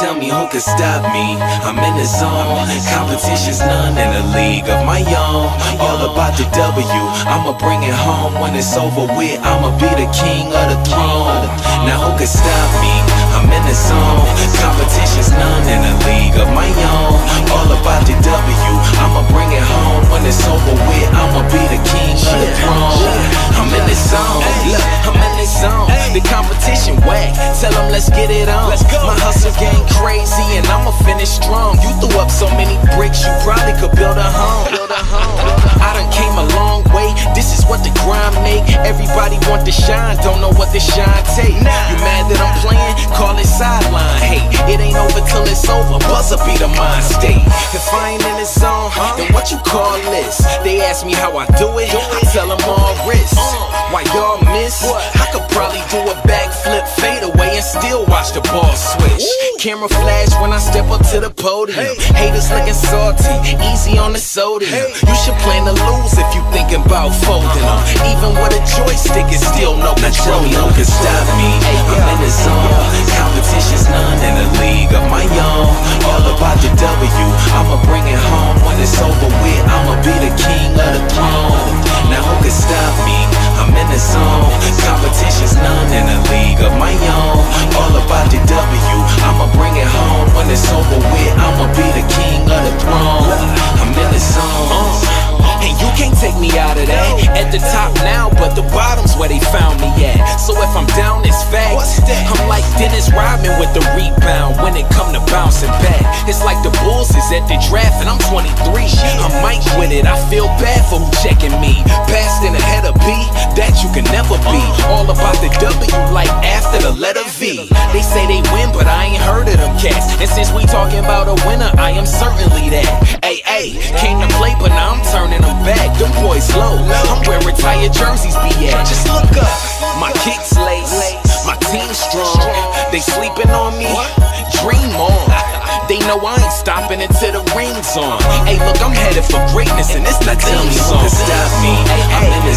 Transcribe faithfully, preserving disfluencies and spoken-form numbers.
tell me who could stop me. I'm in the zone, competition's none in a league of my own. All about the W, I'ma bring it home. When it's over with, I'ma be the king of the throne. Now who could stop me? I'm in the zone, competition's none in a league of my own. All about the W, I'ma bring it home. When it's over with, I'ma be the king of the throne. I'm in the zone, look, I'm in the zone. The competition whack, tell them let's get it on. My hustle game crazy and I'ma finish strong. You threw up so many bricks, you probably could build a home. I done came a long way, this is what the grind make. Everybody want to shine, don't know what the shine take. You mad that I'm playing? Call it sideline. Hey, it ain't over till it's over, buzzer be the mind state. If I ain't in the zone, then what you call this? They ask me how I do it, I tell them all wrist. Why y'all miss? I could probably do a backflip, fade away, and still watch the ball switch. Camera flash when I step up to the podium. Haters looking salty, easy on the sodium. You should plan to lose if you thinking about folding them. Even with a joystick, it's still no control. Now tell me who can stop me. I'm in the zone, competition's none in a league of my own. All about the W, I'ma bring it home. When it's over with, I'ma be the king of the throne. Now who can stop me? I'm in the zone, competition's none in a league of my own. All about the W, I'ma bring it home. When it's over with, I'ma be the king of the throne. I'm in the zone, and you can't take me out of that. At the top now, but the bottom's where they found me at. So if I'm down, it's facts. I'm like Dennis Rodman with the rebound when it come to bouncing back. It's like the Bulls is at the draft and I'm twenty-three. I'm Mike with it, I feel bad for who checking me. Passed in ahead of B, that you can never be. All about the W like after the letter V. They say they win, but I ain't heard of them cats. And since we talking about a winner, I am certainly that. Ay, ay, came to play, but now I'm turning them back. Them boys low, I'm where retired jerseys be at. Just look up, my kicks lace, my team strong. They sleeping on me, dream on. They know I ain't stopping until the ring's on. Hey, look, I'm headed for greatness, and it's not tell me who can stop me. I'm in the